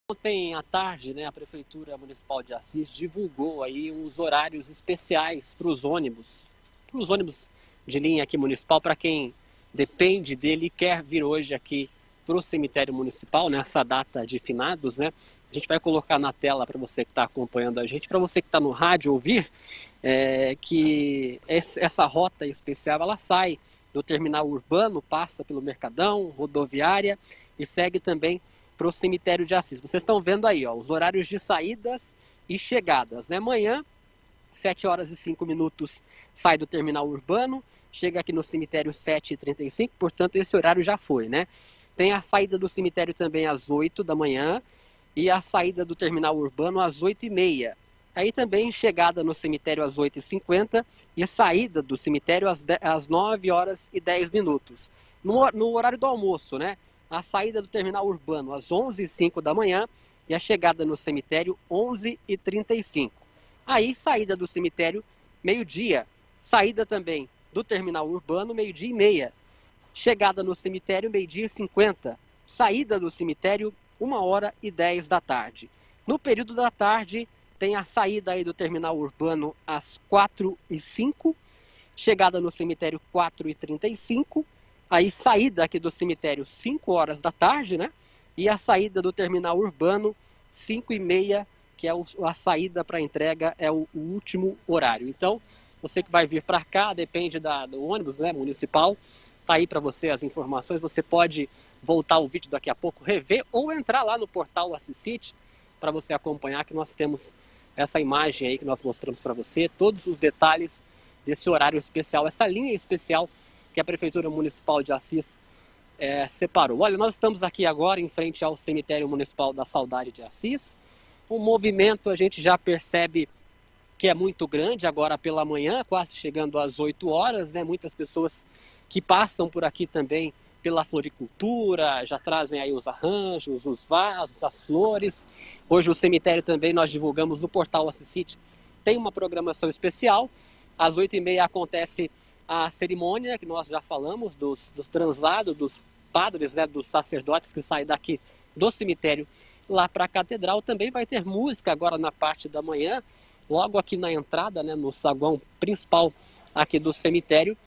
Ontem à tarde, né, a Prefeitura Municipal de Assis divulgou aí uns horários especiais para os ônibus de linha aqui municipal, para quem depende dele e quer vir hoje aqui para o cemitério municipal, nessa data de finados, né? A gente vai colocar na tela para você que está acompanhando a gente, para você que está no rádio ouvir, que essa rota especial ela sai do terminal urbano, passa pelo Mercadão, rodoviária e segue também para o cemitério de Assis. Vocês estão vendo aí, ó, os horários de saídas e chegadas, né? Amanhã, 7 horas e 5 minutos, sai do terminal urbano, chega aqui no cemitério 7h35, portanto esse horário já foi, né? Tem a saída do cemitério também às 8 da manhã e a saída do terminal urbano às 8h30. Aí também chegada no cemitério às 8h50 e saída do cemitério às 9 horas e 10 minutos. No horário do almoço, né? A saída do terminal urbano às 11h05 da manhã e a chegada no cemitério 11h35. Aí saída do cemitério meio-dia, saída também do terminal urbano meio-dia e meia. Chegada no cemitério meio-dia e 50. Saída do cemitério 1h10 da tarde. No período da tarde tem a saída aí do terminal urbano às 4h05. Chegada no cemitério 4h35. Aí saída aqui do cemitério 5 horas da tarde, né? E a saída do terminal urbano 5h30, que é a saída para entrega, é o último horário. Então, você que vai vir para cá, depende do ônibus, né, municipal, tá aí para você as informações. Você pode voltar o vídeo daqui a pouco, rever ou entrar lá no portal Assisite para você acompanhar, que nós temos essa imagem aí que nós mostramos para você, todos os detalhes desse horário especial, essa linha especial que a Prefeitura Municipal de Assis separou. Olha, nós estamos aqui agora em frente ao Cemitério Municipal da Saudade de Assis. O movimento a gente já percebe que é muito grande agora pela manhã, quase chegando às 8 horas, né? Muitas pessoas que passam por aqui também pela floricultura, já trazem aí os arranjos, os vasos, as flores. Hoje o cemitério também nós divulgamos no portal Assisite, tem uma programação especial. Às 8h30 acontece a cerimônia, que nós já falamos, dos translados, dos padres, né, dos sacerdotes que saem daqui do cemitério lá para a catedral. Também vai ter música agora na parte da manhã, logo aqui na entrada, né, no saguão principal aqui do cemitério.